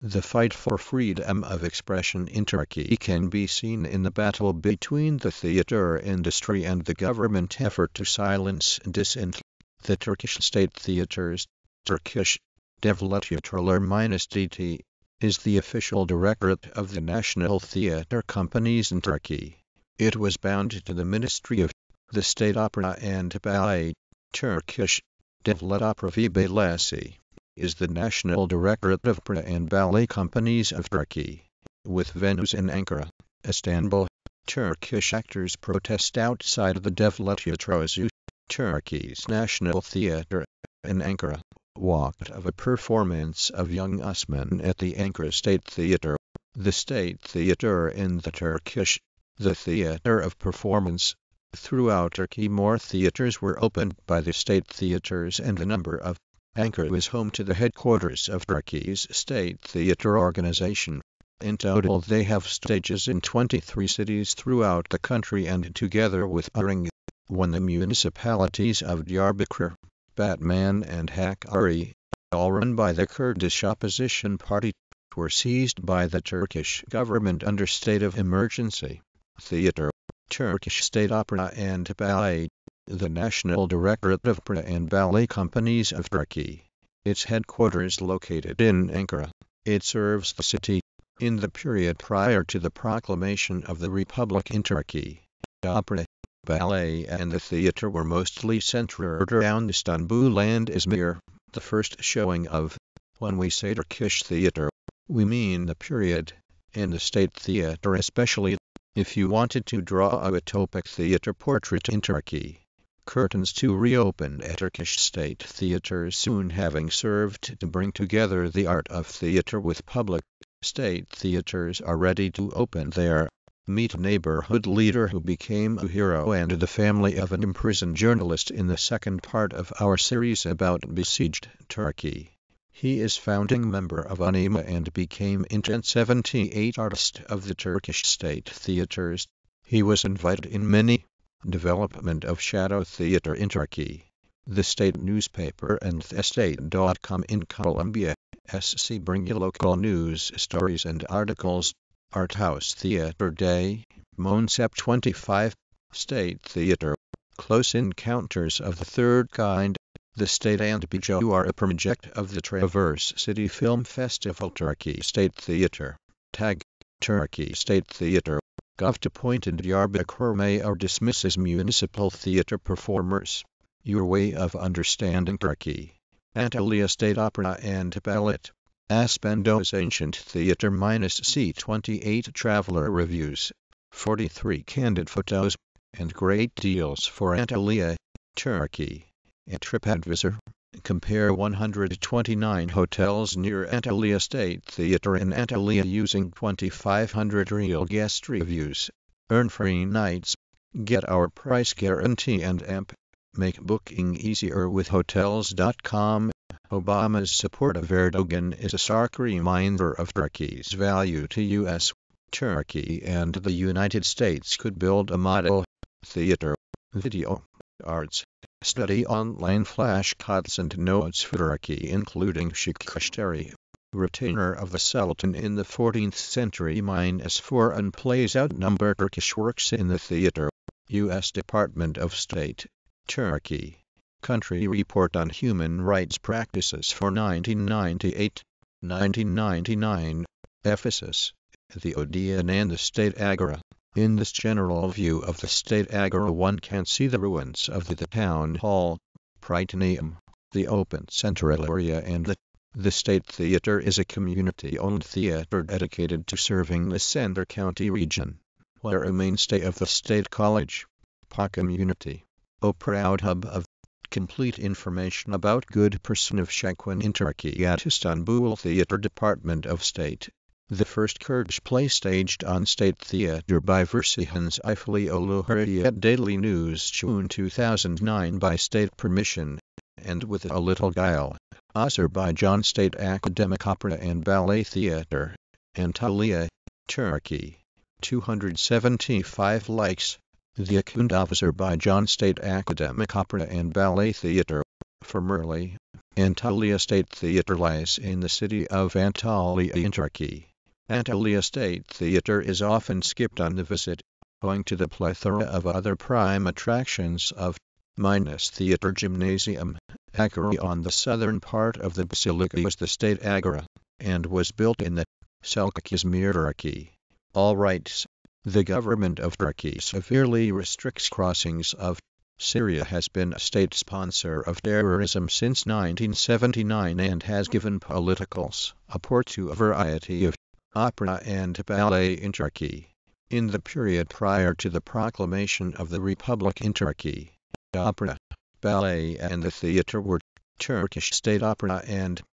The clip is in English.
The fight for freedom of expression in Turkey can be seen in the battle between the theatre industry and the government effort to silence dissent. The Turkish State Theaters, Turkish Devlet Tiyatroları is the official directorate of the national theatre companies in Turkey. It was bound to the Ministry of the State Opera and Ballet. Turkish Devlet Opera v Balesi is the national directorate of opera and ballet companies of Turkey, with venues in Ankara, Istanbul. Turkish actors protest outside the Devlet Tiyatrosu, Turkey's national theatre, in Ankara, walked of a performance of Young Osman at the Ankara State Theatre. The State Theatre in the Turkish, the theatre of performance. Throughout Turkey more theatres were opened by the State Theaters, and the number of Ankara is home to the headquarters of Turkey's State Theatre organization. In total they have stages in 23 cities throughout the country, and together with the municipalities of Diyarbakır, Batman and Hakkari, all run by the Kurdish opposition party, were seized by the Turkish government under state of emergency. Theatre, Turkish State Opera and Ballet, the National Directorate of Opera and Ballet Companies of Turkey. Its headquarters located in Ankara. It serves the city. In the period prior to the proclamation of the Republic in Turkey, opera, ballet and the theatre were mostly centered around Istanbul and Izmir. The first showing of, when we say Turkish theatre, we mean the period, in the State Theatre especially. If you wanted to draw a utopic theatre portrait in Turkey, curtains to reopen at Turkish State Theaters, soon having served to bring together the art of theatre with public. State Theaters are ready to open there. Meet neighborhood leader who became a hero and the family of an imprisoned journalist in the second part of our series about besieged Turkey. He is founding member of UNIMA and became in 1978 artist of the Turkish State Theaters. He was invited in many development of shadow theater in Turkey. The state newspaper and thestate.com in Colombia, SC bring you local news stories and articles. Art House Theater Day, Monsep 25, State Theater, Close Encounters of the Third Kind. The State and Bijo are a project of the Traverse City Film Festival. Turkey State Theatre, Tag, Turkey State Theatre. Govt appointed Diyarbakır mayor dismisses municipal theatre performers. Your way of understanding Turkey. Antalya State Opera and Ballet. Aspendos Ancient Theatre -C28 Traveler Reviews. 43 candid photos, and great deals for Antalya, Turkey. A TripAdvisor. Compare 129 hotels near Antalya State Theatre in Antalya using 2,500 real guest reviews. Earn free nights. Get our price guarantee and amp. Make booking easier with Hotels.com. Obama's support of Erdogan is a stark reminder of Turkey's value to U.S. Turkey and the United States could build a model theater, video, arts, study online flashcards and notes for Turkey, including Shikashtari, retainer of the Sultan in the 14th century -4 and plays outnumber Turkish works in the theater. U.S. Department of State, Turkey. Country Report on Human Rights Practices for 1998, 1999, Ephesus, the Odeon and the State Agora. In this general view of the State Agora one can see the ruins of the town hall, Prytaneum, the open central area, and the State Theatre is a community-owned theatre dedicated to serving the Center County region, where a mainstay of the State College, community. Proud hub of complete information about good person of Shakwan in Turkey at Istanbul Theatre Department of State. The first Kurdish play staged on State Theatre by Versihans Ifliolu Hurriyet Daily News June 2009 by state permission, and with a little guile. Azerbaijan State Academic Opera and Ballet Theatre, Antalya, Turkey. 275 likes. The account of Azerbaijan State Academic Opera and Ballet Theatre, formerly Antalya State Theatre lies in the city of Antalya in Turkey. Antalya State Theatre is often skipped on the visit, owing to the plethora of other prime attractions of minus Theatre Gymnasium. Hakkari on the southern part of the basilica is the State Agora, and was built in the Selçuk Izmir, Turkey. All rights. The government of Turkey severely restricts crossings of Syria, has been a state sponsor of terrorism since 1979 and has given political support to a variety of opera and ballet in Turkey. In the period prior to the proclamation of the Republic in Turkey, opera, ballet and the theatre were Turkish State Opera and